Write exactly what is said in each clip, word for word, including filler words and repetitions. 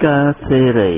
ការសេរី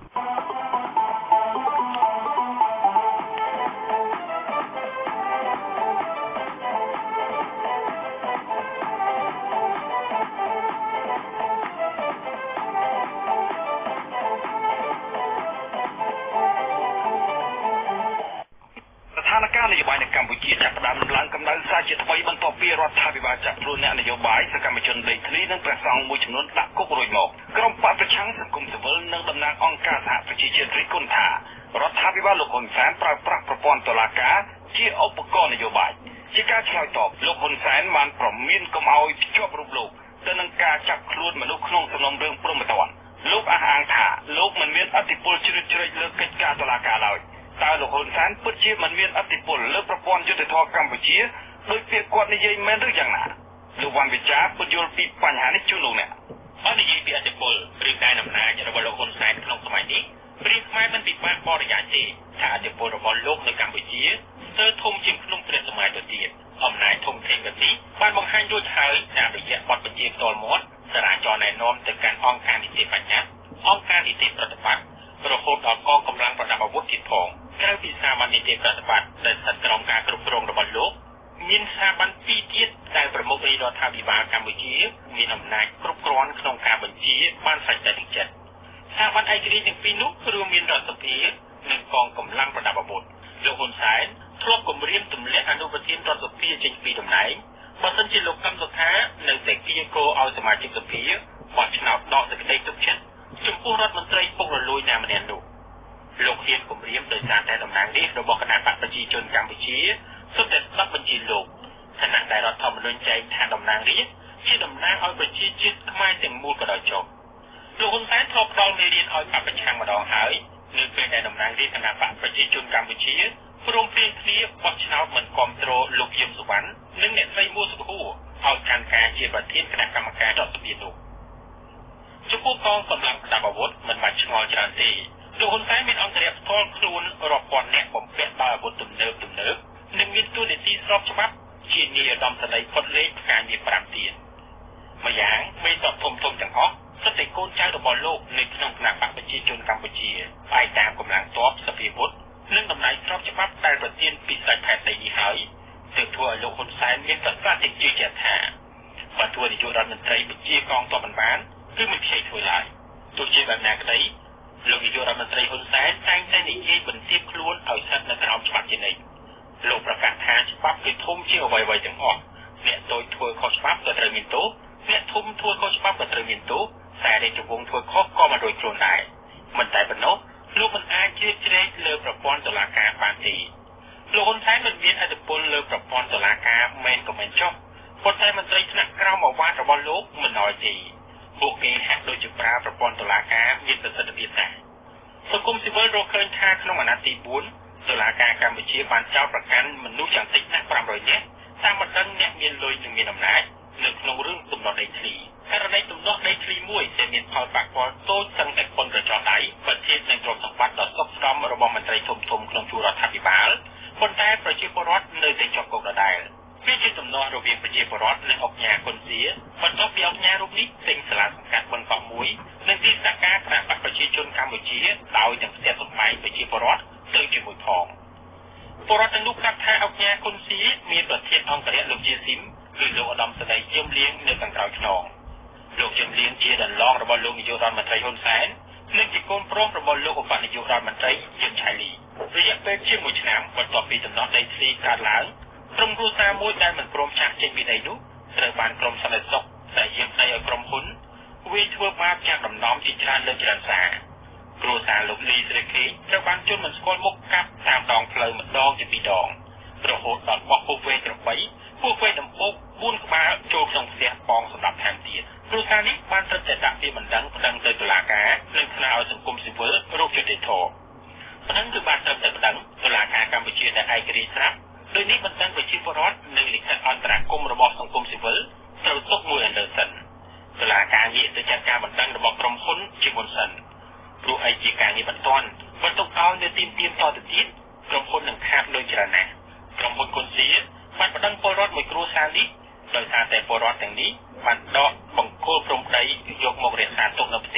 នយោបាយនៅកម្ពុជាចាប់ផ្ដើមឡើងកម្ដៅសារជាថ្មីបន្ទាប់ពីរដ្ឋាភិបាលចាត់ខ្លួនអ្នកនយោបាយសកម្មជនដេកធ្លីនិងព្រះសង្ឃមួយចំនួនដាក់គុករួចមកក្រុមបកប្រឆាំងសង្គមស៊ីវិលនិងតំណាងអង្គការសហប្រជាជាតិរិះគន់ថារដ្ឋាភិបាលលោកហ៊ុនសែនប្រើប្រាស់ប្រព័ន្ធតុលាការជាឧបករណ៍នយោបាយជាការឆ្លើយតបលោកហ៊ុនសែនបានប្រមានកុំឲ្យភ្ជាប់រូបលោកទៅនឹងការចាប់ខ្លួនមនុស្សក្នុងសំណុំរឿងព្រហ្មទណ្ឌលោកអះអាងថាលោកមិនមានអធិបុលជ្រៀតជ្រែកលើកិច្ចការតុលាការឡើយតើលោកហ៊ុនសែនពិតជាមិនមានអធិបុលលើប្រព័ន្ធយុត្តិធម៌កម្ពុជាដោយពាក្យគាត់និយាយមែនឬយ៉ាងណាលោកវ៉ាន់វិចារពន្យល់ពីបញ្ហានេះជូនលោកអ្នកអត់និយាយពីអធិបុលឬការអំណាចរបស់លោកហ៊ុនសែនក្នុងសម័យនេះព្រាបខ្មែរមិនពិបាកបរិយាយទេថាអធិបុលរបស់លោកនៅកម្ពុជាស្ទើរធំជាងក្នុងព្រះសម័យទៅទៀតអំណាចធំធេងបែបនេះបានបង្ហាញរួចហើយតាមរយៈបទបញ្ជាផ្ទាល់មាត់សារាចរណែនាំទៅកាន់អង្គការនីតិបញ្ញត្តិអង្គការនីតិប្រតិបត្តិរហូតដល់កងកម្លាំងប្រដាប់អាវុធទៀតផងក្រៅពីស្ថាប័ននីតិប្រតិបត្តិដែលស្ថិតក្រោមការគ្រប់គ្រងរបស់លោកមានស្ថាប័នពីរទៀតដែលប្រមុខរាជរដ្ឋាភិបាលកម្ពុជាមានអំណាចគ្រប់គ្រាន់ក្នុងការបញ្ជាបានស្រេចតែនឹងចិត្តស្ថាប័នឯករាជ្យទាំងពីរនោះរួមមានរដ្ឋសភានិងកងកម្លាំងប្រដាប់អាវុធលោកហ៊ុនសែនធ្លាប់គម្រាមទម្លាក់អនុប្រធានរដ្ឋសភាចេញពីតំណែងបើសិនជាលោកកម្មសខានៅតែគៀកោឲ្យសមាជិកសភាបោះឆ្នោតដកសេចក្តីទុកចិត្តចំពោះរដ្ឋមន្ត្រីពុករលួយណាម្នាក់នោះលោកហ៊ានគម្រាមដោយសារតែតំណាងរាស្ត្ររបស់គណៈបកប្រជាជនកម្ពុជាសុទ្ធតែស្ដាប់បញ្ជាលោកខណៈដែលរដ្ឋធម្មនុញ្ញចែងថាតំណាងរាស្ត្រជាតំណាងឲ្យប្រជាជាតិខ្មែរទាំងមូលក៏ដោយចុះលោកហ៊ុនសែនធ្លាប់ផ្ដល់មេរៀនឲ្យបកប្រឆាំងម្ដងហើយនៅពេលដែលតំណាងរាស្ត្រគណៈបកប្រជាជនកម្ពុជាព្រមព្រៀងគ្នាបោះឆ្នោតមិនគាំទ្រលោកយឹមសុវណ្ណនិងអ្នកស្រីមួសុខួរឲ្យកាន់ការជាប្រធានគណៈកម្មការរដ្ឋសភានោះចំពោះកងកម្លាំងប្រដាប់អាវុធមិនបានឆ្ងល់ច្រើនទេលោកហ៊ុនសែនមានអង្គរៈផ្ទាល់ខ្លួនរាប់ពាន់អ្នកបំពាក់ដោយអាវុធទំនើបទំនើបនិងមានទូនាទីស្របច្បាប់ជានាយឧត្តមសេនីយ៍ផុតលេខផ្កាយមានប្រាំទៀនម្យ៉ាងមេតបធំធំទាំងអស់សុទ្ធតែកូនចៅរបស់លោកនៅក្នុងគណៈបកប្រជាជនកម្ពុជាផ្អែកតាមកម្លាំងទ័ពសភាវុធនិងតំណែងស្របច្បាប់ដែលប្រទានពីសាច់ផែនដីនេះហើយទើបធ្វើឲ្យលោកហ៊ុនសែនមានប្រសាសន៍តិចជឿជាក់ថាបើធ្វើនាយករដ្ឋមន្ត្រីបញ្ជាកងទ័ពមិនបានគឺមិនខ្ចីធ្វើឡើយទោះជាបែបណាក្តីលោកនាយករដ្ឋមន្ត្រីហ៊ុនសែនតែងតែនិយាយបន្ទាបខ្លួនឲ្យស្ថិតនៅក្រោមច្បាប់ជានិច្ចលោកប្រកាសថាច្បាប់គឺធំជាងអ្វីៗទាំងអស់អ្នកតូចធ្វើខុសច្បាប់ក៏ត្រូវមានទោសអ្នកធំធ្វើខុសច្បាប់ក៏ត្រូវមានទោសតែរាជវង្សធ្វើខុសក៏មិនរួចខ្លួនដែរមិនតែប៉ុណ្ណោះលោកមិនអាចជ្រៀតជ្រែកលើប្រព័ន្ធតុលាការបានទេលោកហ៊ុនសែនមិនមានអធិបុលលើប្រព័ន្ធតុលាការមែនក៏មិនចុះប៉ុន្តែមន្ត្រីថ្នាក់ក្រោមអាវ៉ាត់របស់លោកមិនnóiទេពួកគេហាក់ដូចជាប្រើប្រព័ន្ធតុលាការមានប្រសិទ្ធភាពដែរសង្គមស៊ីវិលរកឃើញថាក្នុងអាណត្តិទីបួនតុលាការកម្ពុជាបានចោទប្រកាន់មនុស្សយ៉ាងតិចណាស់ប្រាំរយនាក់តាមបណ្ដឹងអ្នកមានលុយនិងមានអំណាចនៅក្នុងរឿងទំនាស់ដីធ្លីករណីទំនាស់ដីធ្លីមួយដែលមានផលប៉ះពាល់តូចសឹងតែប៉ុនប្រចោះដៃបើធៀបនឹងទ្រព្យសម្បត្តិដ៏សុខស្ដុមរបស់មន្ត្រីធំៗក្នុងជួររដ្ឋាភិបាលប៉ុន្តែប្រជាពលរដ្ឋនៅតែជាប់គុកដដែលវាជាទំនាស់រវាងប្រជាពលរដ្ឋនិងអង្គការគុនសៀបន្ទាប់ពីអង្គការរូបនេះទិញសាលាសង្កាត់បឹងកក់មួយនិងទីស្នាក់ការគណៈបកប្រជាជនកម្ពុជាដោយទាំងផ្ទះសម្បែងប្រជាពលរដ្ឋទៅជាមួយផងពលរដ្ឋទាំងនោះប្រាប់ថាអង្គការគុនសៀមានប្រធានអង្គរៈលោកជាស៊ីមគឺលោកឧត្តមសេនីយ៍យឹមលៀងនៅខាងក្រោយខ្នងលោកយឹមលៀងជាដន្លងរបស់លោកនាយករដ្ឋមន្ត្រីហ៊ុនសែននិងជាកូនប្រុសរបស់លោកឧបនាយករដ្ឋមន្ត្រីយឹមឆៃលីរយៈពេលជាមួយឆ្នាំបន្ទាប់ពីដំណោះដីធ្លីកើតឡើងក្រុមគ្រួសារមួយដែលមិនព្រមចាក់ចេញពីដីនោះត្រូវបានក្រុមសន្តិសុខដែលយាមដីឲ្យក្រុមហ៊ុនវាធ្វើបាបចាក់ដំណំជាច្រើនលើកច្រើនសារគ្រួសារលោកលីស្រីខេត្រូវបានជន់មិនស្គាល់មុខកាប់តាមដងផ្លូវម្ដងជាពីរដងរហូតដល់បោះពុះវែងក្របីពុះវែងដំបូកបួនក្បាលចូលក្នុងផ្ទះបងសម្រាប់ថែមទៀតគ្រួសារនេះបានត្រូវតែដាក់ពាក្យបណ្ដឹងប្តឹងទៅតុលាការនិងថ្នាក់ឲ្យសង្គមស៊ីវិលរកយុត្តិធម៌បណ្ដឹងគឺបានត្រូវតែបណ្ដឹងតុលាការកម្ពុជាដែលឯករាជ្យស្រាប់ដោយនេះបណ្ដឹងប្រជាពលរដ្ឋនិងលិខិតអន្តរាគមន៍របស់សង្គមស៊ីវិលត្រូវទុកមួយអន្លើសិនតុលាការងាកទៅចាត់ការបណ្ដឹងរបស់ក្រុមហ៊ុនជាមុនសិនព្រោះឯជាការងារបន្ទាន់បើទុកឲ្យនៅទីមទៀមតទៅទៀតក្រុមហ៊ុននឹងខាតលុយច្រើនណាស់ក្រុមហ៊ុនគុនសៀបានបណ្ដឹងពលរដ្ឋមួយគ្រួសារនេះដោយសារតែពលរដ្ឋទាំងនេះបានដកបង្គោលព្រំដីយកមករក្សាទុកនៅផ្ទះ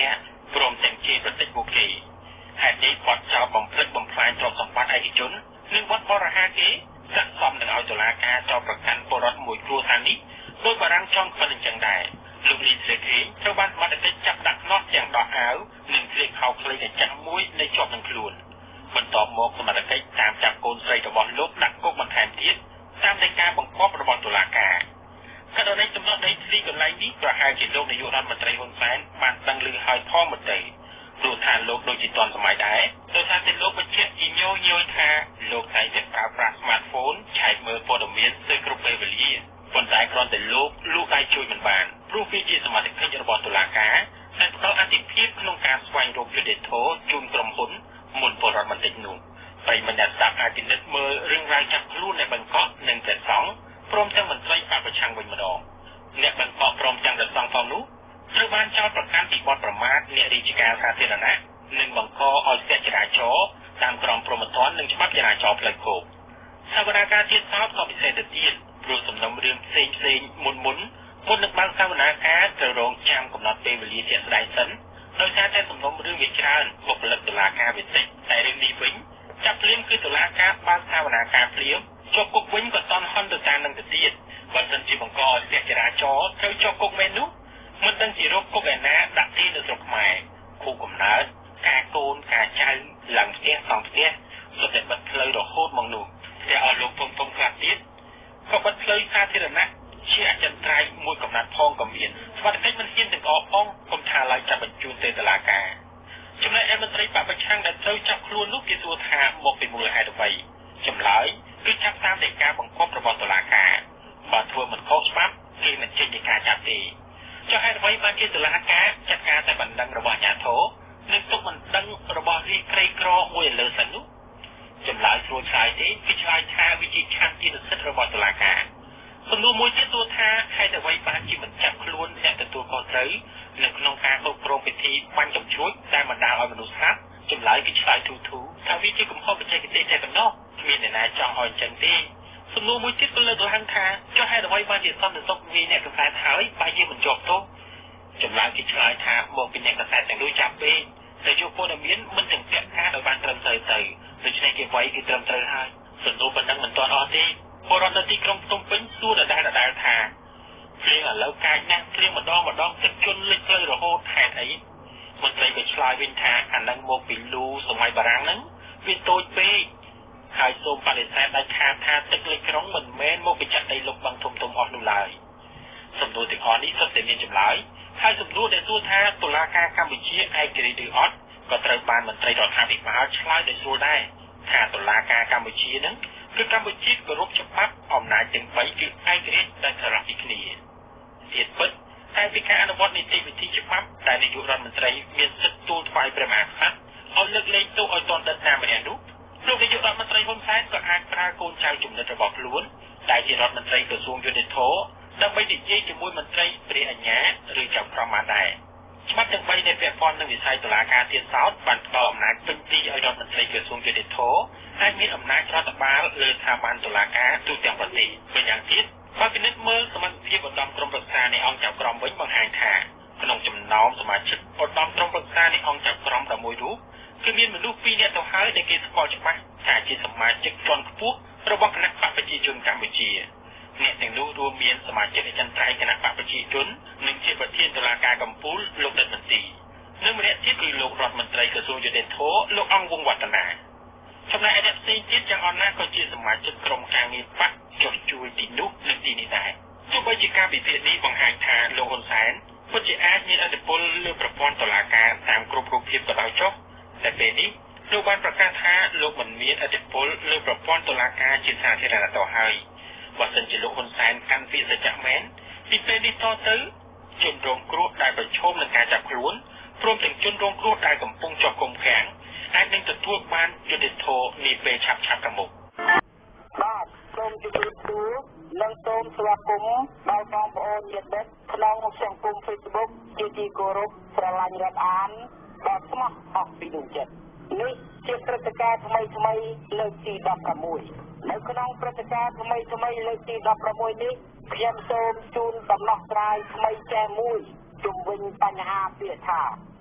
ព្រមទាំងជាប្រតិបត្តិគេហេតុនេះបទចោទបំផ្លិចបំផ្លាញទ្រព្យសម្បត្តិឯកជននិងបទបរិហាគេស័ក្តិសមនឹងឲ្យតុលាការចោទប្រកាន់ពលរដ្ឋមួយគ្រួសារនេះដោយបារាំងចង់ខ្វិនអញ្ចឹងដែរលោកលីស្លេខេត្រូវបានសមត្ថកិច្ចចាប់ដាក់ខ្នោះទាំងដោះអាវនិងស្លៀកខោខ្លីកញ្ចាក់មួយនៅជាប់នឹងខ្លួនបន្ទាប់មកសមត្ថកិច្ចតាមចាប់កូនស្រីរបស់លោកដាក់គុកបន្ថែមទៀតតាមដីកាបង្គាប់របស់តុលាការករណីចំណុចដីធ្លីកន្លែងនេះប្រហែលជាលោកនាយករដ្ឋមន្ត្រីហ៊ុនសែនបានដឹងឮហើយផងមកទៅព្រោះថាលោកដូចជាទាន់សម័យដែរដោយសារតែលោកបញ្ជាក់ជាញយញយថាលោកតែងតែប្រើប្រាស់ smartphone ឆែកមើលព័ត៌មានស្ទើរគ្រប់ពេលវេលាប៉ុន្តែគ្រាន់តែលោកលូកដៃជួយមិនបានព្រោះវាជាសមត្ថកិច្ចរបស់តុលាការដែលផ្ដល់អធិភាពក្នុងការស្វែងរកយុត្តិធម៌ជូនក្រុមហ៊ុនមុនពលរដ្ឋបន្តិចនោះប្រិយមិត្តអ្នកស្ដាប់អាចពិនិត្យមើលរឿងរ៉ាវចាប់ខ្លួននៅបង្កក់និងព្រះសង្ឃព្រមទាំងមន្ត្រីបពប្រឆាំងវិញម្ដងអ្នកបង្កក់ព្រមទាំងព្រះសង្ឃផងនោះត្រូវបានចោទប្រកាន់ពីបទប្រមាថអ្នករាជការសាធារណៈនិងបង្កឲ្យស្ទាក់ចរាចរណ៍តាមក្រមព្រហ្មទណ្ឌនិងច្បាប់ចរាចរណ៍ផ្លូវគោកសវនាការទៀតសោតក៏ពិសេសទៅទៀតព្រោះសំណុំរឿងផ្សេងផ្សេងមុនមុនមុននឹងបើកសវនាការត្រូវរងចាំកំណត់ពេលវេលាជាក់ស្ដែងសិនដោយសារតែសំណុំរឿងវាច្រើនបុគ្គលិកតុលាការវាតិចតែរឿងនេះវិញចាប់ភ្លាមគឺតុលាការបើកសវនាការភ្លាមជាប់គុកវិញក៏តន់ហន់ទៅតាមនឹងទៅទៀតបើមិនជាបង្កឲ្យស្ទាក់ចរាចរណ៍ត្រូវជាប់គុកមែននោះមិនដឹងជារោគគុកឯណាដាក់ទីនៅស្រុកខ្មែរគូកំណើតការកូនការចៅឡើងផ្ទះសង់ផ្ទះសុទ្ធតែបិទផ្លូវរហូតមកនោះតែឲ្យលោកធំធំខ្លះទៀតក៏បិទផ្លូវសាធារណៈជាអចិន្ត្រៃយ៍មួយកំណត់ផងក៏មានស្វត្ថិកិច្ចមិនហ៊ានទាំងអស់ផងកុំថាឡើយចាប់បញ្ជូនទៅតុលាការចំណែកឯមន្ត្រីបពប្រឆាំងដែលត្រូវចាប់ខ្លួននោះគេសួរថាមកពីមូលហេតុអ្វីចម្លើយគឺចាប់តាមតែការបង្គាប់របស់តុលាការបើធ្វើមិនខុសច្បាប់គេមិនចេញពីការចាប់ទេចុះហេតុអ្វីបានជាតុលាការចាត់ការតែបណ្ដឹងរបស់អាជ្ញាធរនិងទុកបណ្ដឹងរបស់រាជក្រីក្រមួយលើសិននោះចម្លើយស្រួលឆ្លើយទេគេឆ្លើយថាវាជាឆន្ទៈសិទ្ធិរបស់តុលាការសំណួរមួយទៀតសួរថាហេតុអ្វីបានជាមិនចាប់ខ្លួនអ្នកទទួលខុសត្រូវនៅក្នុងការគ្រប់គ្រងពិធីបាញ់កំជ្រួចដែលបណ្ដាលឲ្យមនុស្សស្លាប់ចម្លើយគេឆ្លើយទូទូថាវាជាកំហុសបច្ចេកទេសតែប៉ុណ្ណោះគ្មានអ្នកណាចង់ឲ្យអញ្ចឹងទេសំណួរមួយទៀតក៏លើកឡើងថាចុះហេតុអ្វីបានជាសន្តិសុខវាអ្នកកសែតហើយបែរជាមិនជាប់ទោសចម្លើយគេឆ្លើយថាមកពីអ្នកកសែតទាំងនោះចាប់ពេកតែយកព័ត៌មានមិនទាំងពាក់ការដោយបានត្រឹមត្រូវទៅដូច្នេះគេវាយគេត្រឹមត្រូវហើយសំណួរប៉ុណ្ណឹងមិនទាន់អស់ទេពលរដ្ឋនៅទីក្រុងភ្នំពេញសួរដដែលដដែលថាភ្លៀងឥឡូវកាចណាស់ភ្លៀងម្ដងម្ដងទឹកជន់លិចផ្លូវរហូតហេតុអីមន្ត្រីក៏ឆ្លើយវិញថាអានឹងមកពីលូសម័យបារាំងហ្នឹងវាតូចពេកហើយសូមបដិសេធដាច់ខាតថាទឹកលិចក្រុងមិនមែនមកពីចាក់ដីលុបបង្ធំធំអស់នោះឡើយសំណួរទាំងអស់នេះសុទ្ធតែមានចម្លើយហើយសំណួរដែលសួរថាតុលាការកម្ពុជាឯករាជ្យឬអត់ក៏ត្រូវបានមន្ត្រីរដ្ឋាភិបាលឆ្លើយដោយស្រួលដែរថាតុលាការកម្ពុជាហ្នឹងគឺកម្ពុជាគោរពច្បាប់អំណាចទាំងបីគឺឯករាជ្យតែសារៈពីគ្នាទៀតពិតតែពីការអនុវត្តនីតិវិធីច្បាប់ដែលនាយករដ្ឋមន្ត្រីមានសិទ្ធិទូលថ្វាយព្រះមហាក្សត្រឲ្យលើកលែងទោសឲ្យតនដិតណាម្នាក់នោះលោកនាយករដ្ឋមន្ត្រីហ៊ុនសែនក៏អាចប្រើកូនចៅជំនិតរបស់ខ្លួនដែលជារដ្ឋមន្ត្រីក្រសួងយុតិធធដើម្បីនិយាយជាមួយមន្ត្រីព្រះអញ្ញាឬចៅក្រមបានដែរច្បាប់ទាំងបីដែលពាក់ព័ន្ធនឹងវិស័យតុលាការទៀតសោតបានផ្ដល់អំណាចពេញទីឲ្យរដ្ឋមន្ត្រីក្រសួងយុតិធធអាចមានអំណាចរដ្ឋបាលលើស្ថាប័នតុលាការទូទាំងប្រទេសវិញយ៉ាងទៀតបើពិនិត្យមើលសមត្ថភាពឧត្តមក្រុមប្រឹក្សានៃអង្គចៅក្រមវិញបង្ហាញថាក្នុងចំណោមសមាជិកឧត្តមក្រុមប្រឹក្សានៃអង្គចៅក្រមតែមួយរូបគឺមានមនុស្សពីរនាក់ទៅហើយដែលគេស្គាល់ច្បាស់ថាជាសមាជិកជាន់ខ្ពស់របស់គណៈបកប្រជាជនកម្ពុជាអ្នកទាំងនោះរួមមានសមាជិកអចិន្ត្រៃយ៍គណៈបកប្រជាជននិងជាប្រធានតុលាការកំពូលលោកដិតមន្ទីនិងម្នាក់ទៀតគឺលោករដ្ឋមន្ត្រីក្រសួងយុតិធធលោកអង្គវង្សវឌ្ឍនាចំណែកឯអ្នកផ្សេងទៀតយ៉ាងអន់ណាក៏ជាសមាជិកក្រុមការងារបកចុះជួយទីនោះនិងទីនេះដែរទោះបីជាការវិភាគនេះបង្ហាញថាលោកហ៊ុនសែនពិតជាអាចមានឥទ្ធិពលលើប្រព័ន្ធតុលាការតាមគ្រប់រូបភាពក៏ដោយចុះតែពេលនេះលោកបានប្រកាសថាលោកមិនមានឥទ្ធិពលលើប្រព័ន្ធតុលាការជាសាធារណៈទៅហើយបើសិនជាលោកហ៊ុនសែនកាន់ពាក្យសច្ចៈមែនពីពេលនេះតទៅជនរងគ្រោះដែលប្រឈមនឹងការចាប់ខ្លួនព្រមទាំងជនរងគ្រោះដែលកំពុងជាប់ឃុំឃាំងអាចនឹងទទួលបានយុត្តិធម៌នាពេលឆាប់ៗខាងមុខបាទសូមជម្រាបសួរនិងសូមស្វាគមន៍ដល់បងប្អូនញាតិមិត្តក្នុងសង្គម Facebook ជាទីគោរពស្រឡាញ់រាប់អានដ៏ស្មោះអស់ពីដួងចិត្តនេះជាព្រឹត្តិការណ៍ថ្មីថ្មីលើកទីដប់ប្រាំមួយនៅក្នុងព្រឹត្តិការណ៍ថ្មីថ្មីលើកទីដប់ប្រាំមួយនេះខ្ញុំសូមជូនដំណោះស្រាយថ្មីចែមួយជុំវិញបញ្ហាពាក្យថា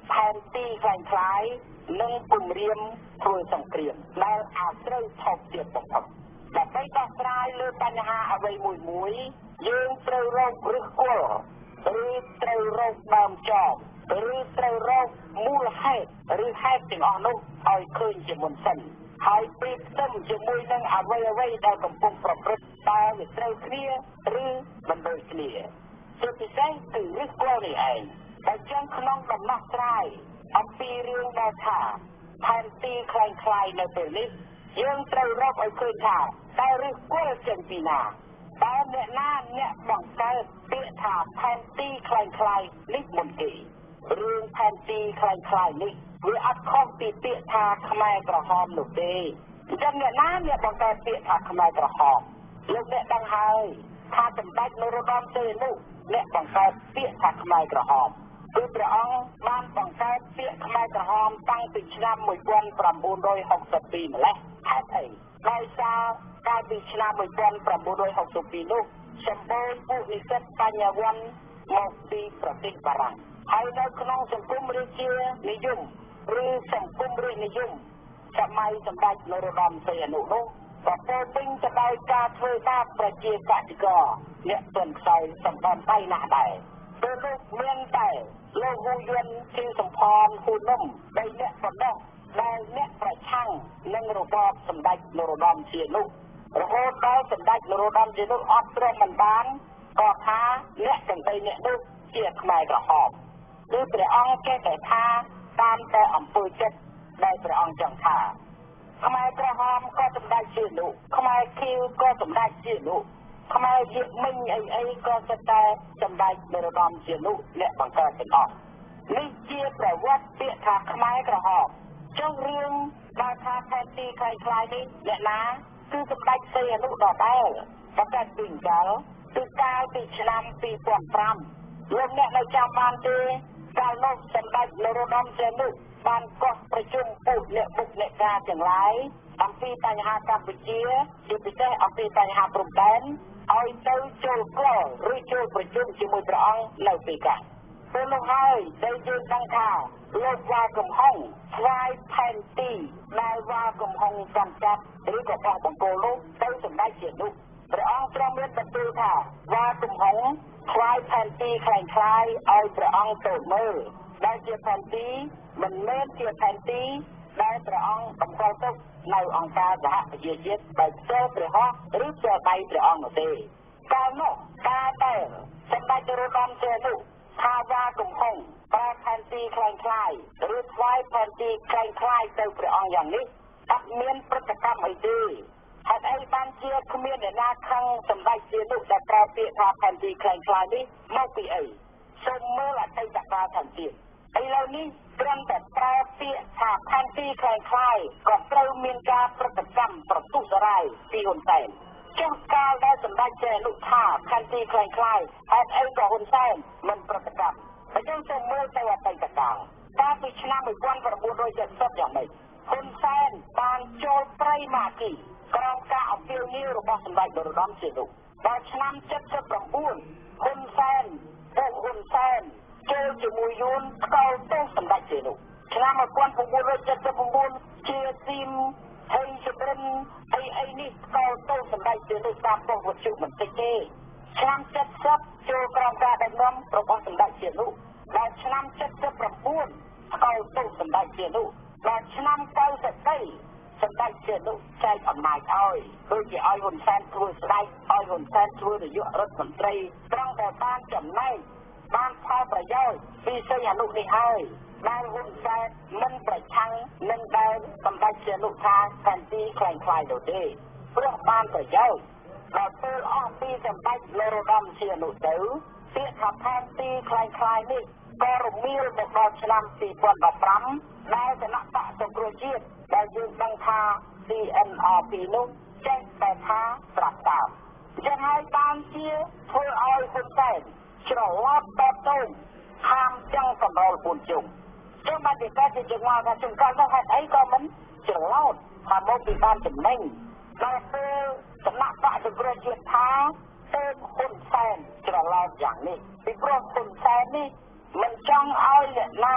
ផែនទីคล้ายๆនិងពង្រាមធ្វើសង្គ្រាមដែលអាចត្រូវថប់ទៀតបំផុតដើម្បីដោះស្រាយលើបញ្ហាអ្វីមួយមួយយើងត្រូវរកឫសគល់ឬត្រូវរកដើមចបឬត្រូវរកមូលហេតុឬហេតុទាំងអស់នោះឲ្យឃើញជាមុនសិនហើយពីផ្ទឹមជាមួយនឹងអ្វីអ្វីដែលកំពុងប្រព្រឹត្តតើវាត្រូវគ្នាឬមិនដូចគ្នាជាពិសេសគឺឫសគល់នេះឯងតែចឹងក្នុងដំណោះស្រាយអំពីរឿងដែលថាផែនទីคล้ายៗនៅពេលនេះយើងត្រូវរកឲ្យឃើញថាតើឫសគល់ចេញពីណាតើអ្នកណាអ្នកបង្កើតពាក្យថាផែនទីคล้ายៗនេះមុនគេរឿងផែនទីคล้ายៗនេះវាអត់ខុសពីពាក្យថាខ្មែរក្រហមនោះទេអញ្ចឹងអ្នកណាអ្នកបង្កើតពាក្យថាខ្មែរក្រហមលោកអ្នកដឹងហើយថាសម្ដេចនរោត្តមសីហនុអ្នកបង្កើតពាក្យថាខ្មែរក្រហមគឺព្រះអង្គបានបង្កើតពាក្យខ្មែរក្រហមតាំងពីឆ្នាំmột nghìn chín trăm sáu mươi haiម្លេះហេតុអីដោយសារកាលពីឆ្នាំmột nghìn chín trăm sáu mươi haiនោះសម្បូរពួកនិស្សិតបញ្ញវន្តមកពីប្រទេសបារាំងហើយនៅក្នុងសង្គមរាជានិយមឬសង្គមរាជនិយមសម័យសម្ដេចនរោត្តមសីហនុនោះក៏ពោពេញទៅដោយការធ្វើបាបប្រជាកសិករអ្នកទន់ខ្សោយសម្បំបីណាស់ដែរពេលនោះមានតែលោកហ៊ូយួនជឿសំផនហ៊ូនុំដែលអ្នកប៉ុណ្ណោះដែលអ្នកប្រឆាំងនឹងរបបសម្ដេចនរោត្តមសីហនុរហូតដល់សម្ដេចនរោត្តមសីហនុអត់ព្រមមិនបានក៏ថាអ្នកទាំងបីអ្នកនោះជាខ្មែរក្រហមគឺព្រះអង្គចេះតែថាតាមតែអំពើចិត្តដែលព្រះអង្គចង់ថាខ្មែរក្រហមក៏សម្ដេចសីហនុខ្មែរខៀវក៏សម្ដេចសីហនុខ្មែរជាមិញអីអីក៏ស្ទើរតែសម្ដេចនរោត្តមសីហនុអ្នកបង្កើតទាំងអស់នេះជាប្រវត្តិពាក្យថាខ្មែរក្រហមចុះរឿងបើថាផែនទីคล้ายៗនេះអ្នកណាគឺសម្ដេចសីហនុដដែលបង្កើតពីកាលគឺកាលពីឆ្នាំពីរពាន់ប្រាំលោកអ្នកនៅចាំបានទេកាលនោះសម្ដេចនរោត្តមសីហនុបានកោះប្រជុំពួកអ្នកបុកអ្នកការទាំងឡាយអំពីបញ្ហាកម្ពុជាជាពិសេសអំពីបញ្ហាព្រំដែនឲ្យទៅចូលកលឬចូលប្រជុំជាមួយព្រះអង្គនៅទីកាពេលនោះហើយដែលយើងដឹងថាលោកវ៉ាកំហុងស្វ័យផែនទីដែលវ៉ាកំហុងកំចាត់ឬក៏បោះបង្គោលនោះទៅសម្ដេចជានោះព្រះអង្គទ្រង់មានបន្ទូលថាវ៉ាកំហុងស្វ័យផែនទីคล้ายៗឲ្យព្រះអង្គទៅមើលដែលជាផែនទីមិនមែនជាផែនទីដែលព្រះអង្គតម្កល់ទុកនៅអង្គការសហប្រជាជាតិដោយផ្ទាល់ព្រះហស្ថឬផ្ទាល់ដៃព្រះអង្គនោះទេកាលនោះការដែលសម្ដេចនរោត្តមសីហនុថាវ៉ាកំហុងប្រើផែនទីคล้ายៗឬស្វ័យផែនទីคล้ายៗទៅព្រះអង្គយ៉ាងនេះអត់មានប្រតិកម្មអីទេហេតុអីបានជាគ្មានអ្នកណាខឹងសម្ដេចសីហនុដែលប្រើពាក្យថាផែនទីคล้ายៗនេះមកពីអីសូមមើលអតីតកាលថែមទៀតឥឡូវនេះត្រឹមតែប្រើពាក្យថាផែនទីคล้ายៗក៏ត្រូវមានការប្រតិកម្មប្រទុសរាយពីហ៊ុនសែនចុះកាលដែលសម្ដេចសីហនុថាផែនទីคล้ายៗហេតុអីក៏ហ៊ុនសែនមិនប្រតិកម្មបើយើងទៅមើលទៅអតីតកាលកាលពីឆ្នាំmột nghìn chín trăm bảy mươiយ៉ាងម៉េចហ៊ុនសែនបានចូលព្រៃម៉ាគីក្រោមការអំពាវនាវរបស់សម្ដេចនរោត្តមសីហនុដល់ឆ្នាំเจ็ดสิบเก้าហ៊ុនសែនពួកហ៊ុនសែនចូលជាមួយយួនស្កោទៅសម្ដេចសីហនុឆ្នាំmột nghìn chín trăm bảy mươi chínជាស៊ីមហើយចម្រិនអីអីនេះស្កោទៅសម្ដេចសីហនុតាមប៉ុស្តិ៍វិទ្យុមិនតិចទេឆ្នាំเจ็ดสิบចូលក្រោមការដឹកនាំរបស់សម្ដេចសីហនុដល់ឆ្នាំเจ็ดสิบเก้าស្កោទៅសម្ដេចសីហនុដល់ឆ្នាំเก้าสิบសម្ដេចសីហនុចែកអំណាចឲ្យដូចជាឲ្យហ៊ុនសែនធ្វើស្ដេចឲ្យហ៊ុនសែនធ្វើនាយករដ្ឋមន្ត្រីត្រង់តែបានចំណែកបានផលប្រយោជន៍ពីសីហនុនេះហើយដែលហ៊ុនសែនមិនប្រឆាំងនឹងដែលសម្ដេចសីហនុថាផែនទីคล้ายៗនោះទេព្រោះបានប្រយោជន៍ដល់ពេលអស់ពីសម្ដេចនរោត្តមសីហនុទៅពាក្យថាផែនទីคล้ายៗនេះក៏រមៀលមកដល់ឆ្នាំពីរពាន់ដប់ប្រាំដែលគណៈបកសង្គ្រោះជាតិដែលយើងដឹងថា C N R P នោះចេះតែថាប្រាប់តាមចឹងហើយបានជាធ្វើឲ្យហ៊ុនសែនច្រឡប់តតូនហាមចឹងកម្រោលពូនជុំចឹងបានជាកើតជាជើងមកថាជុំកាលនោះហេតុអីក៏មិនច្រឡោតថាមកពីបានចំណេញដល់ពេលគណៈបកសង្គ្រោះជាតិថាទៅហ៊ុនសែនច្រឡោតយ៉ាងនេះពីព្រោះហ៊ុនសែននេះមិនចង់ឲ្យអ្នកណា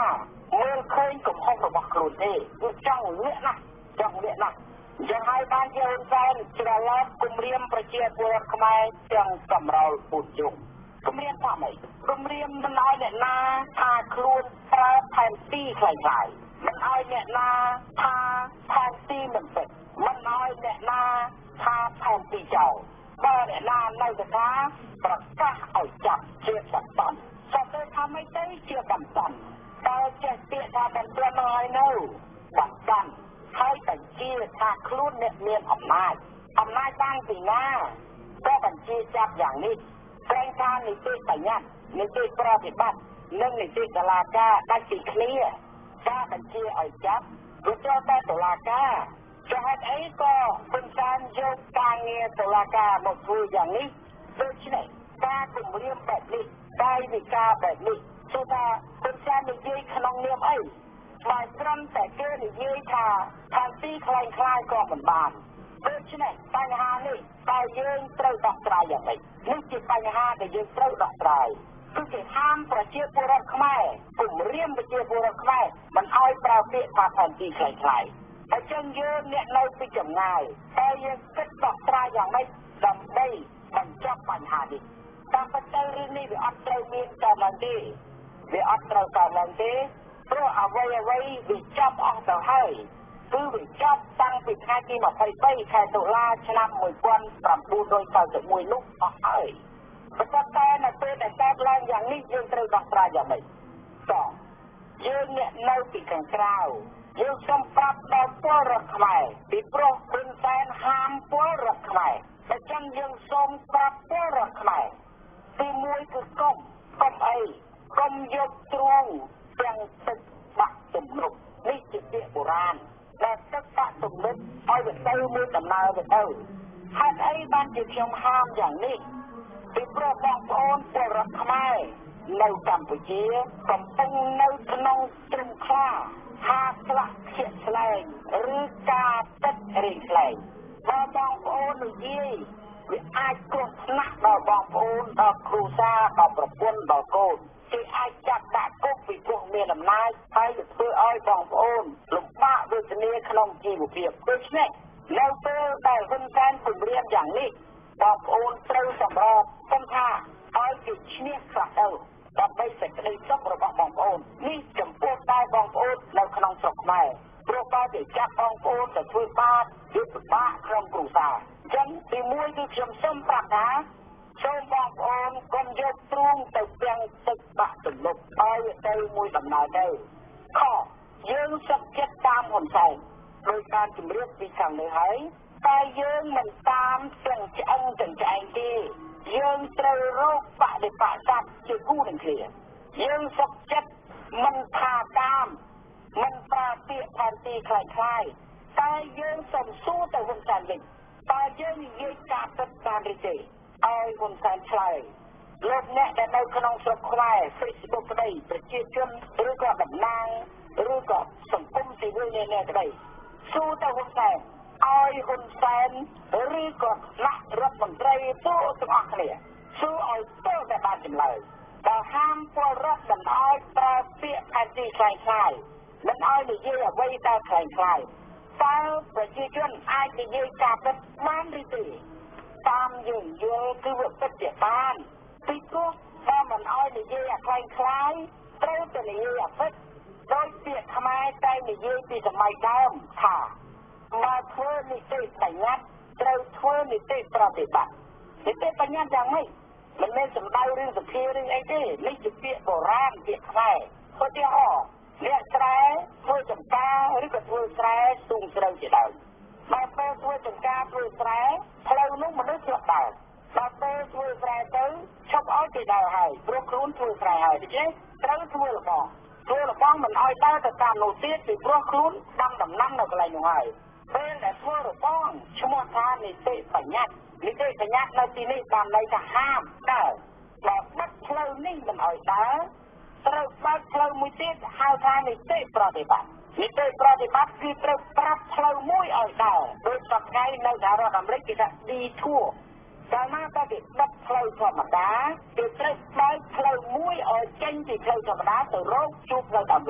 មើលឃើញកំហុសរបស់ខ្លួនទេគឺចង់លាក់ណាស់ចង់លាក់ណាស់យ៉ាងហើយបានជាហ៊ុនសែនច្រឡំគម្រាមប្រជាពលរដ្ឋខ្មែរទាំងកំរោលពូជយងគម្រាមថាម៉េចគម្រាមមិនឲ្យអ្នកណាថាខ្លួនប្រើផែនទីខ្លាំងខ្លាយមិនឲ្យអ្នកណាថាផែនទីមិនពិតមិនឲ្យអ្នកណាថាផែនទីចោលបើអ្នកណានៅតែថាប្រកាសឲ្យចាប់ជាបន្ទាន់តែទៅថាម៉េចទៅជាបន្ទាន់តើចេះពាក្យថាបន្ទាន់មកឲ្យនៅបន្ទាន់ហើយបញ្ជាថាខ្លួនអ្នកមានអំណាចអំណាចបានពីណាក៏បញ្ជាចាប់យ៉ាងនេះតែងថានីតិបញ្ញត្តិនីតិប្រតិបត្តិនិងនីតិតុលាការដាច់ពីគ្នាការបញ្ជាឲ្យចាប់វាត្រូវតែតុលាការចុះហេតុអីក៏ហ៊ុនសែនយកការងារតុលាការមកធ្វើយ៉ាងនេះដូច្នេះការគម្រាមបែបនេះកាយវិការបែបនេះគឺថាហ៊ុនសែននិយាយក្នុងនាមអីបើត្រឹមតែគេនិយាយថាខាងទីខ្លាំងខ្លាយក៏មិនបានដូច្នេះបញ្ហានេះតែយើងត្រូវដោះស្រាយយ៉ាងម៉េចនេះជាបញ្ហាដែលយើងត្រូវដោះស្រាយគឺគេហាមប្រជាពលរដ្ឋខ្មែរគម្រាមប្រជាពលរដ្ឋខ្មែរមិនឲ្យប្រើពាក្យថាខាងទីខ្លាំងខ្លាយអញ្ចឹងយើងអ្នកនៅពីចម្ងាយតែយើងគិតដោះស្រាយយ៉ាងម៉េចដើម្បីបញ្ចប់បញ្ហានេះតាមពិតទៅរឿងនេះវាអត់ត្រូវមានតែឡើងទេវាអត់ត្រូវតែឡើងទេព្រោះអ្វីអ្វីវាចាប់អស់ទៅហើយគឺវាចាប់តាំងពីថ្ងៃទីម្ភៃបីខែតុលាឆ្នាំmột nghìn chín trăm sáu mươi mốtនោះអស់ហើយប៉ុន្តែនៅពេលដែលកើតឡើងយ៉ាងនេះយើងត្រូវដោះស្រាយយ៉ាងម៉េចតោះយើងអ្នកនៅពីខាងក្រៅយើងសូមប្រាប់ដល់ពលរដ្ឋខ្មែរពីព្រោះហ៊ុនសែនហាមពលរដ្ឋខ្មែរអញ្ចឹងយើងសូមប្រាប់ពលរដ្ឋខ្មែរទីមួយគឺកុំកុំអីកុំយកទ្រូងទាំងទឹកបាក់ទំនប់នេះជាពាក្យបុរាណដែលទឹកបាក់ទំនប់ឲ្យវាទៅមួយដំណើរទៅទៅហេតុអីបានជាខ្ញុំហាមយ៉ាងនេះពីព្រោះបងប្អូនពលរដ្ឋខ្មែរនៅកម្ពុជាកំពុងនៅក្នុងទ្រង់ខ្លាហាស្លាក់ខៀកស្លែងឬការទឹករីកស្លែងបើបងប្អូននិយាយវាអាចគ្រោះថ្នាក់ដល់បងប្អូនដល់គ្រួសារដល់ប្រពន្ធដល់កូនគេអាចចាប់ដាក់គុកពីព្រោះមានអំណាចហើយទៅធ្វើឲ្យបងប្អូនលំបាកវេទនាក្នុងជីវភាពដូច្នេះនៅពេលដែលហ៊ុនសែនគម្រាមយ៉ាងនេះបងប្អូនត្រូវសម្របខ្ញុំថាឲ្យគេឈ្នះខ្លះទៅដើម្បីសេចក្តីសុខរបស់បងប្អូននេះចំពោះតែបងប្អូននៅក្នុងស្រុកខ្មែរព្រោះបើគេចាប់បងប្អូនទៅធ្វើបាបវាពិបាកក្នុងគ្រួសារអញ្ចឹងទីមួយគឺខ្ញុំសូមប្រាប់ថាសូមបងប្អូនកុំយកទ្រូងទៅទាំងទឹកបាក់ទំនប់ឲ្យទៅមួយដំណើរទៅខយើងសុខចិត្តតាមហ៊ុនសែនដោយការជំរាបពីខាងលើហើយតែយើងមិនតាមទាំងឆ្អឹងទាំងឆ្អែងទេយើងត្រូវរកបដិបត្តិស័ព្ទជាគូនឹងគ្នាយើងសុខចិត្តមិនថាតាមមិនប្រើពាក្យផែនទីខ្លាំងខ្លាយតែយើងសំសួរទៅហ៊ុនសែនវិញតើយើងនិយាយការពិតតាមឬទេឲ្យហ៊ុនសែនឆ្លើយលោកអ្នកដែលនៅក្នុងស្រុកខ្មែរ Facebook ក្តីប្រជាជនឬក៏តំណាងឬក៏សង្គមស៊ីវិលនេះក្តីសួរទៅហ៊ុនសែនឲ្យហ៊ុនសែនឬក៏ថ្នាក់រដ្ឋមន្ត្រីទូទាំងអស់គ្នាសួរឲ្យទៅតែបានចម្លើយបើហាមពលរដ្ឋមិនឲ្យប្រើពាក្យផែនទីខ្លាំងខ្លាយមិនឲ្យនិយាយអ្វីដែលខ្លាំងខ្លាយតើប្រជាជនអាចនិយាយការពិតបានឬទេតាមយើងយល់គឺវាពិតជាបានពីព្រោះបើមិនឲ្យនិយាយអាខ្លាំងខ្លាយត្រូវតែនិយាយអាពិតដោយពាក្យខ្មែរតែនិយាយពីសម័យដើមថាបើធ្វើនីតិបញ្ញត្តិត្រូវធ្វើនីតិប្រតិបត្តិនីតិបញ្ញត្តិយ៉ាងម៉េចមិនមែនសំដៅរឿងសភារឿងអីទេនេះជាពាក្យបុរាណពាក្យខ្មែរឧទាហរណ៍អ្នកស្រែធ្វើចំការឬក៏ធ្វើស្រែស្ទូងស្រូវជាដើមបើពេលធ្វើចំការធ្វើស្រែផ្លូវនោះមនុស្សឆ្លប់ដើរបើពេលធ្វើស្រែទៅឈប់ឲ្យគេដើរហើយព្រោះខ្លួនធ្វើស្រែហើយដូច្នេះត្រូវធ្វើលបងធ្វើលបងមិនឲ្យដើរទៅតាមនោះទៀតពីព្រោះខ្លួនដាំដំណាំនៅកន្លែងនោះហើយពេលដែលធ្វើលបងឈ្មោះថានីតិបញ្ញត្តិនីតិបញ្ញត្តិនៅទីនេះបានន័យថាហាមដើរបើបិទផ្លូវនេះមិនឲ្យដើរត្រូវបើកផ្លូវមួយទៀតហៅថានីតិប្រតិបត្តិនីតិប្រតិបត្តិគឺត្រូវប្រាប់ផ្លូវមួយឲ្យដើរដោយសប្តាហ៍នៅសហរដ្ឋអាមេរិកគេថា detour កាលណាតែគេបិទផ្លូវធម្មតាគេត្រូវបើកផ្លូវមួយឲ្យចេញពីផ្លូវធម្មតាទៅរកជួបផ្លូវអាមេរិក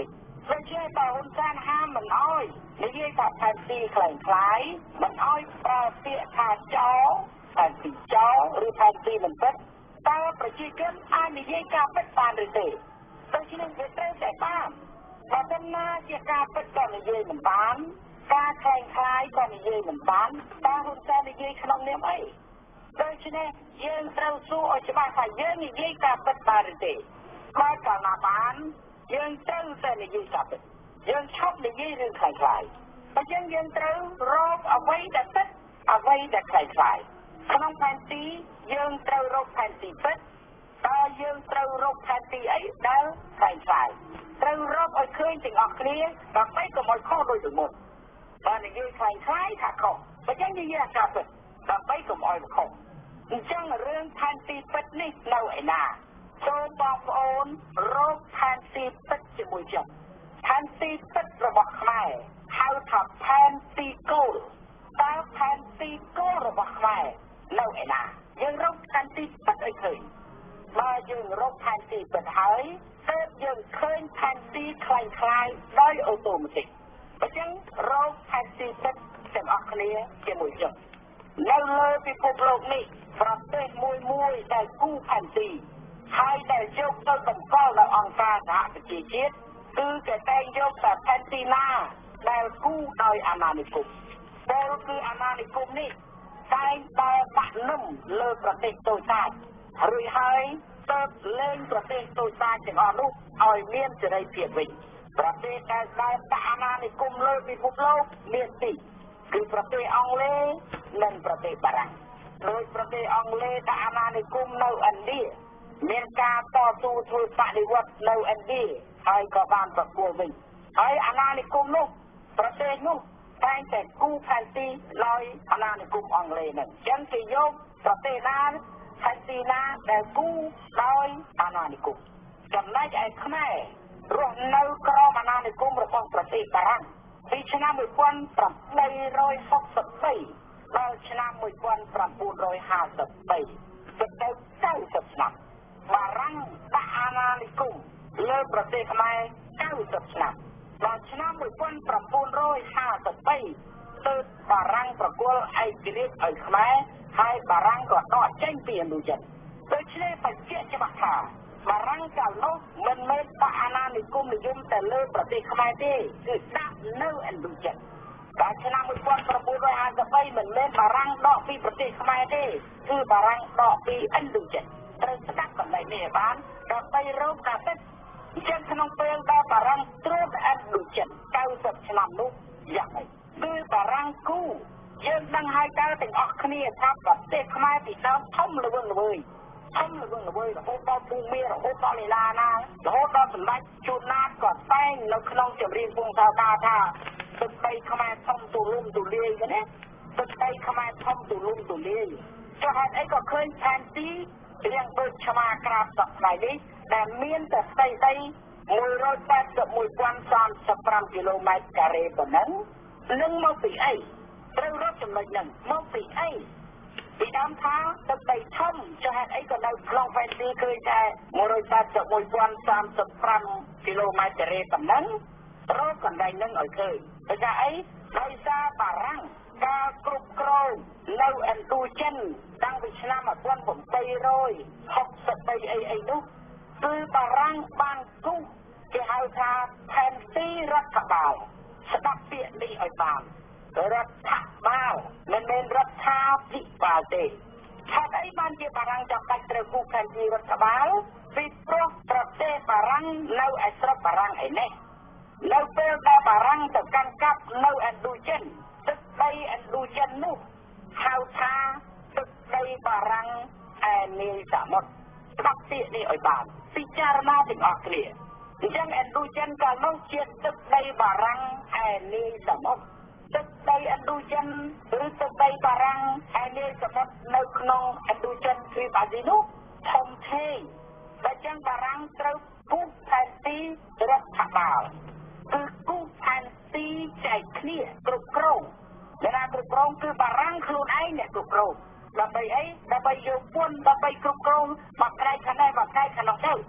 ដូច្នេះបើហ៊ុនសែនហាមមិនអោយនិយាយថាផែនទីខ្លាំងខ្លាយមិនអោយប្រើពាក្យថាចោលផែនទីចោលឬផែនទីមិនពិតតើប្រជាជនអាចនិយាយការពិតបានឬទេដូច្នេះវាត្រូវតែបានបើមិនណាជាការពិតក៏និយាយមិនបានការខ្លាំងខ្លាយក៏និយាយមិនបានតើហ៊ុនសែននិយាយក្នុងនាមអីដូច្នេះយើងត្រូវសួរឲ្យច្បាស់ថាយើងនិយាយការពិតបានឬទេបើកាលណាបានយើងត្រូវតែនិយាយការពិតយើងឈប់និយាយរឿងខ្លាំងខ្លាយអញ្ចឹងយើងត្រូវរកអ្វីដែលពិតអ្វីដែលខ្លាំងខ្លាយក្នុងផែនទីយើងត្រូវរកផែនទីពិតតើយើងត្រូវរកផែនទីអីដែលខ្លាំងខ្លាយត្រូវរកឲ្យឃើញទាំងអស់គ្នាដើម្បីកុំឲ្យខុសដោយទៅមុនបើនិយាយខ្លាំងខ្លាយថាខុសអញ្ចឹងនិយាយការពិតដើម្បីកុំឲ្យខុសអញ្ចឹងរឿងផែនទីពិតនេះនៅឯណាចូលបងប្អូនរកផែនទីពិតជាមួយចិត្តផែនទីពិតរបស់ខ្មែរហៅថាផែនទីគោលតើផែនទីគោលរបស់ខ្មែរនៅឯណាយើងរកផែនទីពិតឲ្យឃើញបើយើងរកផែនទីពិតហើយទើបយើងឃើញផែនទីคล้ายៗដោយអូតូម៉ាទិកអញ្ចឹងរកផែនទីពិតទាំងអស់គ្នាជាមួយចិត្តនៅលើពិភពលោកនេះប្រទេសមួយមួយដែលគូផែនទីហើយដែលយកទៅតម្កល់ដោយអង្គការសហប្រជាជាតិគឺគេតែងយកតែផែនទីណាដែលគូដោយអាណានិគមដែលគឺអាណានិគមនេះតែងតែដាក់នំលើប្រទេសតូចតាចរួចហើយទើបលែងប្រទេសតូចតាចទាំងអស់នោះឲ្យមានសេរីភាពវិញប្រទេសដែលតែដាក់អាណានិគមលើពិភពលោកមានទីគឺប្រទេសអង់គ្លេសនិងប្រទេសបារាំងដោយប្រទេសអង់គ្លេសដាក់អាណានិគមនៅឥណ្ឌាមានការតស៊ូធ្វើបដិវត្តនៅឥណ្ឌាហើយក៏បានប្រគល់វិញហើយអាណានិគមនោះប្រទេសនោះតែងតែគូផែនទីដោយអាណានិគមអង់គ្លេសហ្នឹងអញ្ចឹងគេយកប្រទេសណាផែនទីណាដែលគូដោយអាណានិគមចំណែកឯខ្មែររស់នៅក្រោមអាណានិគមរបស់ប្រទេសបារាំងពីឆ្នាំmột nghìn tám trăm sáu mươi baដល់ឆ្នាំmột nghìn chín trăm năm mươi baទៅទៅ九十ឆ្នាំបារាំងដាក់អាណានិគមលើប្រទេសខ្មែរ九十ឆ្នាំដល់ឆ្នាំmột nghìn chín trăm năm mươi baទើបបារាំងប្រគល់ឯករាជ្យឲ្យខ្មែរហើយបារាំងក៏ដកចេញពីឥណ្ឌូចិនដូច្នេះបញ្ជាក់ច្បាស់ថាបារាំងកាលនោះមិនមែនដាក់អាណានិគមនិយមតែលើប្រទេសខ្មែរទេគឺដាក់នៅឥណ្ឌូចិនដល់ឆ្នាំmột nghìn chín trăm năm mươi baមិនមែនបារាំងដកពីប្រទេសខ្មែរទេគឺបារាំងដកពីឥណ្ឌូចិនត្រូវស្ដាប់កន្លែងនេះឲ្យបានដើម្បីរកការពិតអញ្ចឹងក្នុងពេលដែលបារាំងត្រួតឥណ្ឌូចិន九十ឆ្នាំនោះយ៉ាងម៉េចគឺបារាំងគូយើងដឹងហើយតើទាំងអស់គ្នាថាប្រទេសខ្មែរពីដើមធំល្វឹងល្វើយធំល្វឹងល្វើយរហូតដល់ភូមិរហូតដល់លីឡាណារហូតដល់សម្ដេចជួនណាតក៏តែងនៅក្នុងចម្រៀងពងសាវតាថាទឹកដីខ្មែរធំទូលំទូលាយណាទឹកដីខ្មែរធំទូលំទូលាយចុះហេតុអីក៏ឃើញផែនទីរៀងដូចឆ្មាក្រាបសប្តាហ៍នេះដែលមានតែស្ដីដីមួយរយ八十មួយពាន់សាមសិបប្រាំគីឡូម៉ែត្រការ៉េប៉ុណ្ណឹងនឹងមកពីអីត្រូវរកចំណុចហ្នឹងមកពីអីពីដើមថាទឹកដីធំចុះហេតុអីក៏នៅក្នុងផែនទីឃើញតែមួយរយ八十មួយពាន់សាមសិបប្រាំគីឡូម៉ែត្រការ៉េប៉ុណ្ណឹងរកកន្លែងហ្នឹងឲ្យឃើញដោយសារអីដោយសារបារាំងការគ្រប់គ្រងនៅឥណ្ឌូចិនតាំងពីឆ្នាំmột nghìn tám trăm sáu mươi baអីអីនោះគឺបារាំងបានគូសគេហៅថាផែនទីរដ្ឋបាលស្ដាប់ពាក្យនេះឲ្យបានរដ្ឋបាលមិនមែនរដ្ឋាភិបាលទេហេតុអីបានជាបារាំងចាំបាច់ត្រូវគូសផែនទីរដ្ឋបាលពីព្រោះប្រទេសបារាំងនៅឯស្រុកបារាំងឯនេះនៅពេលដែលបារាំងទៅកាន់កាប់នៅឥណ្ឌូចិនទឹកដីឥណ្ឌូចិននោះហៅថាទឹកដីបារាំងឯនាយសមុទ្រស្ដាប់ពាក្យនេះឲ្យបានពិចារណាទាំងអស់គ្នាអញ្ចឹងឥណ្ឌូចិនកាលនោះជាទឹកដីបារាំងឯនាយសមុទ្រទឹកដីឥណ្ឌូចិនឬទឹកដីបារាំងឯនាយសមុទ្រនៅក្នុងឥណ្ឌូចិនទ្វីបអាស៊ីនោះធំធេងតែចឹងបារាំងត្រូវគូសផែនទីរដ្ឋបាលគឺគូសផែនទីចែកគ្នាគ្រប់គ្រងដែលណាគ្រប់គ្រងគឺបារាំងខ្លួនឯងអ្នកគ្រប់គ្រងដើម្បីអីដើម្បីយកពន្ធដើម្បីគ្រប់គ្រងមកក្រែកខាងនេះមកក្រែកខាងនោះទៅ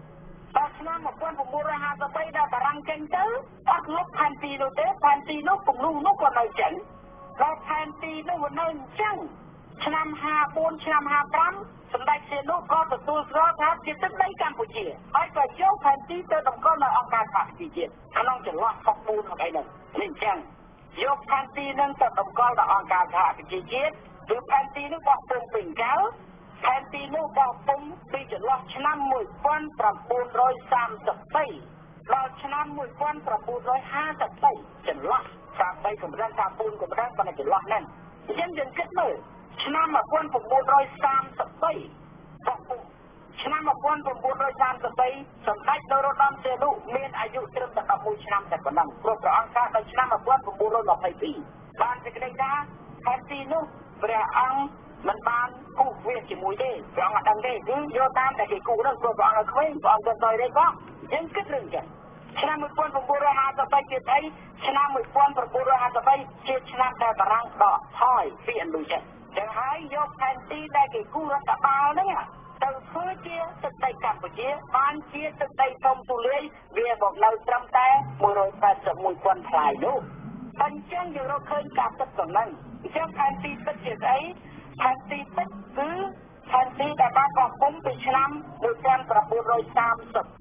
ដល់ឆ្នាំmột nghìn chín trăm hai mươi baដល់តារាងចេញទៅអត់លុបផែនទីនោះទេផែនទីនោះគំនូនោះក៏នៅចឹងដល់ផែនទីនោះវានៅអញ្ចឹងឆ្នាំห้าสี่ឆ្នាំห้าห้าសម្ដេចសៀនុក៏ទទួលស្គាល់ថាជាទឹកដីកម្ពុជាហើយក៏យកផែនទីទៅតម្កល់នៅអង្គការសហប្រជាជាតិក្នុងចន្លោះសពូនរបស់ឯនោះនេះអញ្ចឹងយកផែនទីនឹងទៅតម្កល់ដល់អង្គការសហប្រជាជាតិគឺផែនទីនោះបោះពុំពេញកៅផែនទីនោះបោះពុំពីចន្លោះឆ្នាំmột nghìn chín trăm ba mươiពីដល់ឆ្នាំmột nghìn chín trăm năm mươiពីចន្លោះសាបីកម្រិតសាពូនកម្រិតប៉ុន្តែចន្លោះហ្នឹងអញ្ចឹងយើងគិតមើលឆ្នាំmột nghìn chín trăm ba mươiបោះពុំឆ្នាំmột nghìn chín trăm ba mươiសម្ដេចនរោត្តមសីហនុមានអាយុត្រឹមតែ十一ឆ្នាំតែប៉ុណ្ណឹងព្រោះព្រះអង្គកើតនៅឆ្នាំmột nghìn chín trăm hai mươi haiបានសេចក្តីថាផែនទីនោះព្រះអង្គមិនបានគូសវាជាមួយទេព្រះអង្គអត់ដឹងទេគឺយកតាមតែគេគូនោះព្រោះព្រះអង្គនៅក្មេងព្រះអង្គទៅដល់ទេក៏យើងគិតរឿងចឹងឆ្នាំmột nghìn chín trăm hai mươi baជាអីឆ្នាំmột nghìn chín trăm hai mươi baជាឆ្នាំដែលបារាំងដកថយពីឥណ្ឌូចិនចឹងហើយយកផែនទីដែលគេគូរដ្ឋបាលហ្នឹងទៅធ្វើជាទឹកដីកម្ពុជាបានជាទឹកដីធំទូលាយវាមកនៅត្រឹមតែmột trăm tám mươi mốtពាន់ផ្លែនោះអញ្ចឹងយើងរកឃើញការពិតប៉ុណ្ណឹងអញ្ចឹងផែនទីពិតជាស្អីផែនទីពិតគឺផែនទីដែលបានបោះពុំពីឆ្នាំmột nghìn chín trăm ba mươiដល់ឆ្នាំmột nghìn chín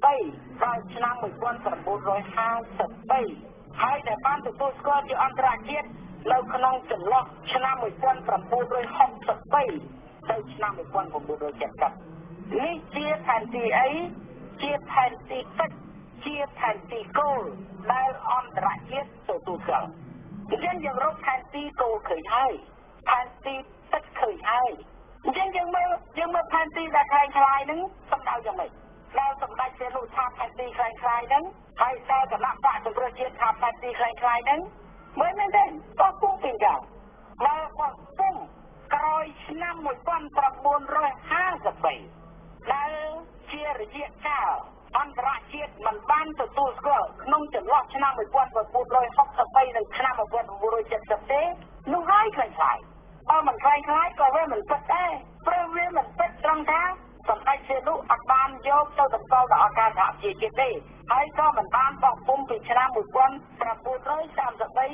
trăm hai mươiហើយដែលបានទទួលស្គាល់ជាអន្តរជាតិនៅក្នុងចន្លោះឆ្នាំmột nghìn chín trăm sáu mươiទៅឆ្នាំmột nghìn chín trăm bảy mươiនេះជាផែនទីអីជាផែនទីពិតជាផែនទីគោលដែលអន្តរជាតិទទួលស្គាល់អញ្ចឹងយើងរកផែនទីគោលឃើញហើយផែនទីពិតឃើញហើយអញ្ចឹងយើងមើលយើងមើលផែនទីដែលคล้ายคล้ายហ្នឹងសំដៅយ៉ាងម៉េចដល់សម្ដេចសីហនុថាផែនទីคล้ายคล้ายហ្នឹងហើយដល់គណៈបកសង្គ្រោះជាតិថាផែនទីคล้ายคล้ายហ្នឹងមើលមែនទេបោះពុំពីកាលមកបោះពុំក្រោយឆ្នាំmột nghìn chín trăm hai mươiដែលជារយៈកាលអន្តរជាតិមិនបានទទួលស្គាល់ក្នុងចន្លោះឆ្នាំmột nghìn chín trăm sáu mươiនិងឆ្នាំmột nghìn chín trăm bảy mươiទេនោះហើយคล้ายคล้ายអត់មិនคล้ายคล้ายក៏វាមិនពិតដែរព្រោះវាមិនពិតត្រង់ថាសម្ដេចសីហនុអត់បានយកទៅតម្កល់ដល់អង្គការសហប្រជាជាតិទេហើយក៏មិនបានបោះពុំពីឆ្នាំmột nghìn chín trăm ba mươiដល់ឆ្នាំmột nghìn chín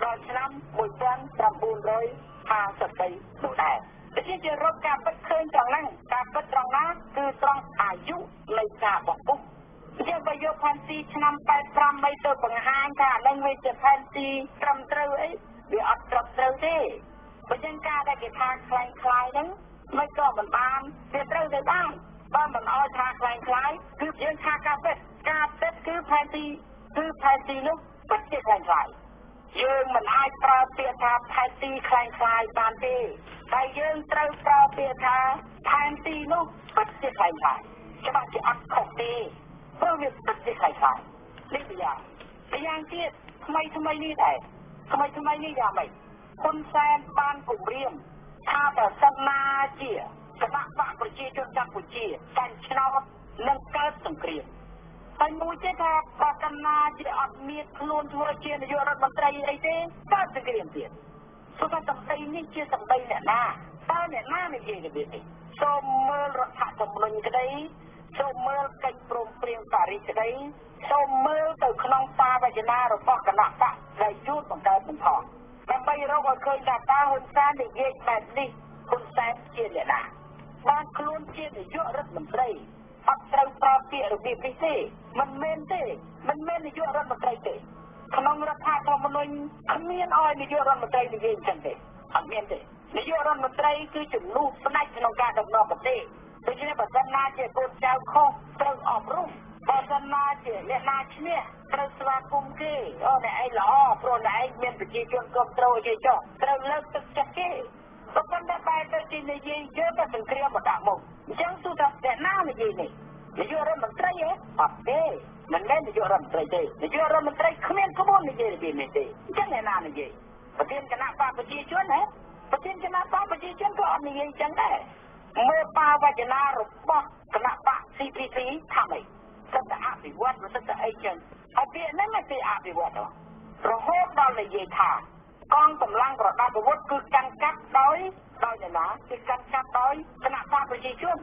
trăm hai mươiនោះដែរតែជារកការពិតឃើញត្រង់ហ្នឹងការពិតត្រង់ណាគឺត្រង់អាយុនៃការបោះពុំជាបើយកផែនទីឆ្នាំแปดสิบห้าមិនទៅបង្ហាញថាអានឹងវាជាផែនទីត្រឹមត្រូវអីវាអត់ត្រឹមត្រូវទេបើចឹងការដែលគេថាคล้ายคล้ายហ្នឹងមិនក៏មិនបានវាត្រូវទៅបានបើមិនអោយថាคล้ายคล้ายគឺយើងថាការពិតការពិតគឺផែនទីគឺផែនទីនោះពិតជាคล้ายคล้ายយើងមិនអាចប្រើពាក្យថាផែនទីคล้ายคล้ายបានទេតែយើងត្រូវប្រើពាក្យថាផែនទីនោះពិតជាคล้ายคล้ายច្បាស់ជាអត់ខុសទេព្រោះវាពិតជាคล้ายคล้ายនេះម្យ៉ាងម្យ៉ាងទៀតថ្មីថ្មីនេះដែរថ្មីថ្មីនេះយ៉ាងម៉េចហ៊ុនសែនបានគម្រាមថាបើសិនណាជាគណៈបកប្រជាជនកម្ពុជាតែឆ្នោតនឹងកើតសង្គ្រាមហើយមួយទៀតថាបើសិនណាជាអត់មានខ្លួនធ្វើជានាយករដ្ឋមន្ត្រីអីទេកើតសង្គ្រាមទៀតសូមថាសម្ដីនេះជាសម្ដីអ្នកណាតើអ្នកណានិយាយរបៀបនេះសូមមើលរដ្ឋធម្មនុញ្ញក្តីសូមមើលកិច្ចព្រមព្រៀងប៉ារីសក្តីសូមមើលទៅក្នុងសារវចនារបស់គណៈបកដែលជួបបង្កើតបំផុសដើម្បីរកឲ្យឃើញថាតើហ៊ុនសែននិយាយបែបនេះហ៊ុនសែនជាអ្នកណាបានខ្លួនជានាយករដ្ឋមន្ត្រីអត់ត្រូវប្រើពាក្យរបៀបនេះទេមិនមែនទេមិនមែននាយករដ្ឋមន្ត្រីទេក្នុងរដ្ឋធម្មនុញ្ញគ្មានឲ្យនាយករដ្ឋមន្ត្រីនិយាយអញ្ចឹងទេអត់មានទេនាយករដ្ឋមន្ត្រីគឺជំនួសផ្នែកក្នុងការដឹកនាំប្រទេសដូច្នេះបើសិនណាជាកូនចៅខុសត្រូវអប់រំបើសិនណាជាអ្នកណាឈ្នះត្រូវស្វាគមន៍គេអូអ្នកឯងល្អព្រោះអ្នកឯងមានប្រជាជនគ្រប់គ្រងគេចុះត្រូវលើកទឹកចិត្តគេប៉ុន្តែបែរទៅជានិយាយយកទៅសង្គ្រាមមកដាក់មុខអញ្ចឹងទោះថាអ្នកណានិយាយនេះនាយករដ្ឋមន្ត្រីហ៎អត់ទេមិនមែននាយករដ្ឋមន្ត្រីទេនាយករដ្ឋមន្ត្រីគ្មានក្បួននិយាយរបៀបនេះទេអញ្ចឹងអ្នកណានិយាយប្រធានគណៈបកប្រជាជនហ៎ប្រធានគណៈបកប្រជាជនក៏អត់និយាយអញ្ចឹងដែរមើលបាវចនារបស់គណៈបក ซี พี ซี ថាម៉េចសិទ្ធិអភិវឌ្ឍសិទ្ធិអីចឹងហើយពាក្យហ្នឹងមិនពីអភិវឌ្ឍទេរហូតដល់និយាយថាកងកម្លាំងប្រដាប់អាវុធគឺកាន់កាប់ដោយដោយអ្នកណាគឺកាន់កាប់ដោយគណៈបកប្រជាជន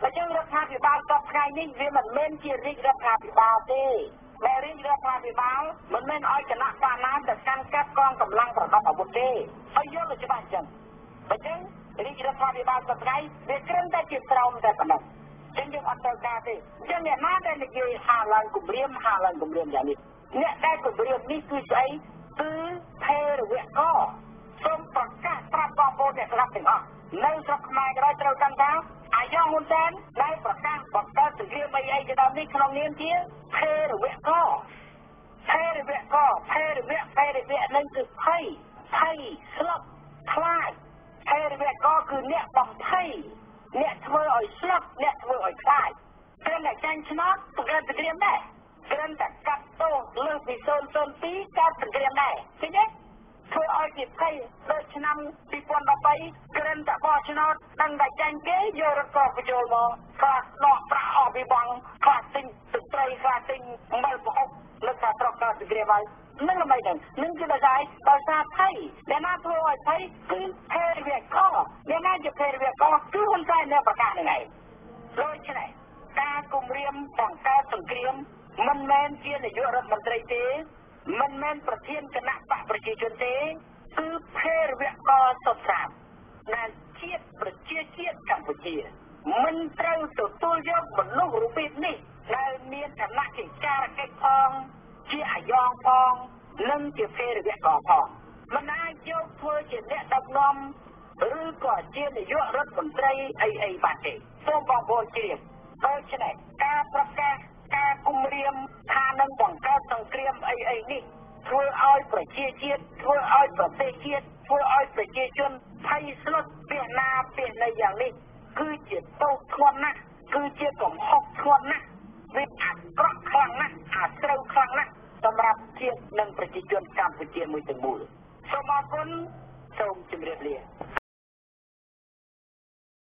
បើចឹងរដ្ឋាភិបាលតបថ្ងៃនេះវាមិនមែនជារាជរដ្ឋាភិបាលទេតែរាជរដ្ឋាភិបាលមិនមែនឲ្យគណៈបាណាទៅកាន់កាប់កងកម្លាំងប្រដាប់អាវុធទេឲ្យយល់ទៅច្បាស់អញ្ចឹងបើចឹងរាជរដ្ឋាភិបាលតបថ្ងៃវាត្រឹមតែជាស្រោមតែប៉ុណ្ណឹងចឹងយើងអត់ត្រូវការទេចឹងអ្នកណាដែលនិយាយហាឡើងគម្រាមហាឡើងគម្រាមយ៉ាងនេះអ្នកដែលគម្រាមនេះគឺស្អីគឺថេរវកសូមប្រកាសប្រាប់បងប្អូនអ្នកស្ដាប់ទាំងអស់នៅស្រុកខ្មែរក៏ដោយត្រូវកាន់ថាអាយ៉ងហ៊ុនសែនដែលប្រកាសបង្កើតសង្គ្រាមអីអីទៅដល់នេះក្នុងនាមជាថេរវកថេរវកថេរវៈថេរវៈនឹងគឺភ័យភ័យស្លុតខ្លាចថេរវកគឺអ្នកបំភ័យអ្នកធ្វើឲ្យស្លុតអ្នកធ្វើឲ្យខ្លាចគ្រាន់តែចាញ់ឆ្នោតបង្កើតសង្គ្រាមដែរគ្រាន់តែកាត់ទោសលើសពីศูนย์ศูนย์ពីរកើតសង្គ្រាមដែរឃើញទេធ្វើឲ្យជាភ័យដូចឆ្នាំពីរពាន់ដប់បីគ្រាន់តែបោះឆ្នោតដឹងតែចាញ់គេយករត់កោបញ្ចូលមកខ្លះដកប្រាក់អស់ពីបង់ខ្លះទិញទឹកត្រីខ្លះទិញអំបិលប្រហុកលើកថាត្រកកើតសង្គ្រាមហើយនឹងអ្វីហ្នឹងនឹងគឺដោយសារដោយសារភ័យដែលណាធ្វើឲ្យភ័យគឺភេរវកដែលណាជាភេរវកគឺហ៊ុនសែននៅប្រកាសនឹងឯងដូច្នេះការគម្រាមបង្កើតសង្គ្រាមមិនមែនជានាយករដ្ឋមន្ត្រីទេមិនមែនប្រធានគណៈបកប្រជាជនទេគឺភេរវកសុទ្ធសាធដែលជាតិប្រជាជាតិកម្ពុជាមិនត្រូវទទួលយកមនុស្សរូបនេះដែលមានឋានៈជាចារកិច្ចផងជាអាយ៉ងផងនិងជាភេរវកផងមិនអាចយកធ្វើជាអ្នកដឹកនាំឬក៏ជានាយករដ្ឋមន្ត្រីអីអីបានទេសូមបងប្អូនជ្រាបដូច្នេះការប្រកាសការគម្រាមថានឹងបង្កើតសង្គ្រាមអីអីនេះធ្វើឲ្យប្រជាជាតិធ្វើឲ្យប្រទេសជាតិធ្វើឲ្យប្រជាជនភ័យស្លុតពីណាពីណីយ៉ាងនេះគឺជាទោសធ្ងន់ណាស់គឺជាកំហុសធ្ងន់ណាស់វាអាក្រក់ខ្លាំងណាស់អាត្រូវខ្លាំងណាស់សម្រាប់ជាតិនិងប្រជាជនកម្ពុជាមួយទាំងមូលសូមអរគុណសូមជម្រាបលា